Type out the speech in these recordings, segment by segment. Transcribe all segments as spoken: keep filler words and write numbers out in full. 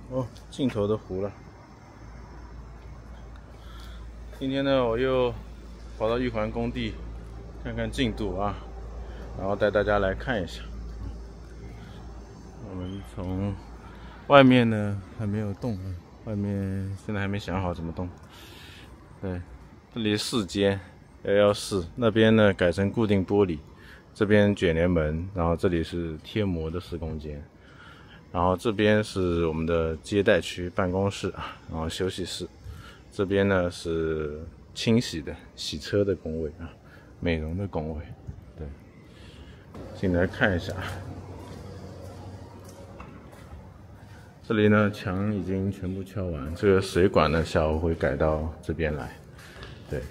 哦，镜头都糊了。今天呢，我又跑到玉环工地看看进度啊，然后带大家来看一下。我们从外面呢还没有动，外面现在还没想好怎么动。对，这里四间一一四，那边呢改成固定玻璃，这边卷帘门，然后这里是贴膜的施工间。然后这边是我们的接待区、办公室，然后休息室。这边呢是清洗的、洗车的工位啊，美容的工位。对，进来看一下。这里呢墙已经全部敲完，这个水管呢下午会改到这边来。对，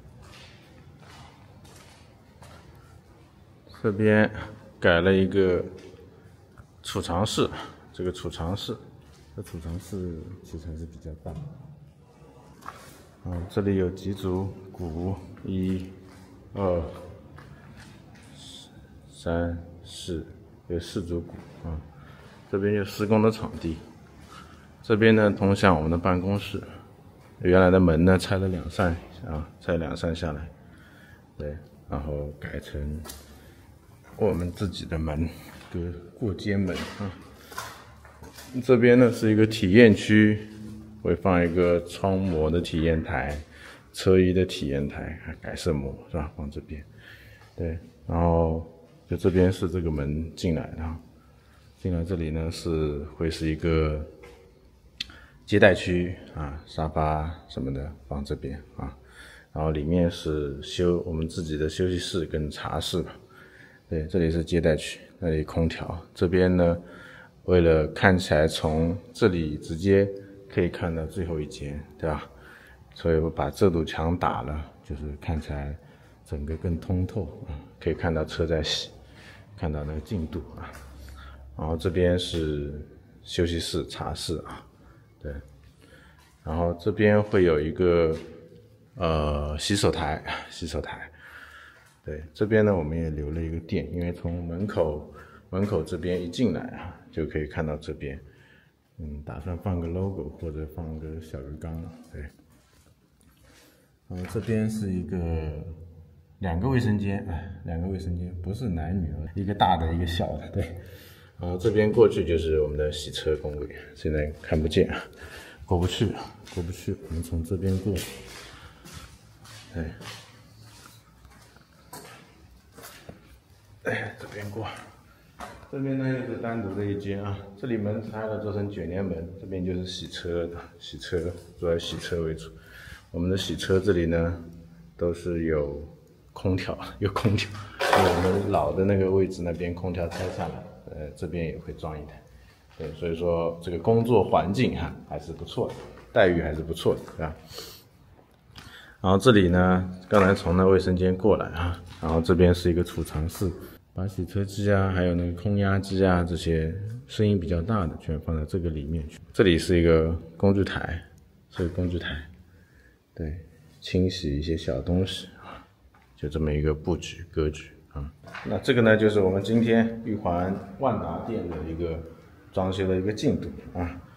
这边改了一个储藏室，这个储藏室，这储藏室其实还是比较大。啊，这里有几组鼓，一、二、三、四，有四组鼓啊。这边有施工的场地，这边呢通向我们的办公室。原来的门呢拆了两扇啊，拆两扇下来，对，然后改成我们自己的门，个过街门啊。这边呢是一个体验区，会放一个窗膜的体验台、车衣的体验台，还改色膜是吧？放这边，对，然后就这边是这个门进来的，进来这里呢是会是一个接待区啊，沙发什么的放这边啊，然后里面是休我们自己的休息室跟茶室吧。对，这里是接待区，那里空调，这边呢，为了看起来从这里直接可以看到最后一间，对吧？所以我把这堵墙打了，就是看起来整个更通透啊，可以看到车在洗，看到那个进度啊。然后这边是休息室、茶室啊，对。然后这边会有一个呃洗手台，洗手台。对，这边呢我们也留了一个电，因为从门口门口这边一进来啊，就可以看到这边，嗯，打算放个 logo 或者放个小鱼缸，对。然后这边是一个两个卫生间，两个卫生间不是男女，一个大的，一个小的，对。然后这边过去就是我们的洗车工位，现在看不见，过不去，过不去，我们从这边过，对。哎，这边过，这边呢又是单独的一间啊。这里门拆了，做成卷帘门，这边就是洗车的，洗车主要洗车为主。我们的洗车这里呢都是有空调，有空调，因为我们老的那个位置那边空调拆下来，呃，这边也会装一台。对，所以说这个工作环境哈还是不错的，待遇还是不错的，是吧？然后这里呢，刚才从那卫生间过来啊，然后这边是一个储藏室，把洗车机啊，还有那个空压机啊，这些声音比较大的全放在这个里面去。这里是一个工具台，是个工具台，对，清洗一些小东西啊，就这么一个布局格局啊。那这个呢，就是我们今天玉环万达店的一个装修的一个进度啊。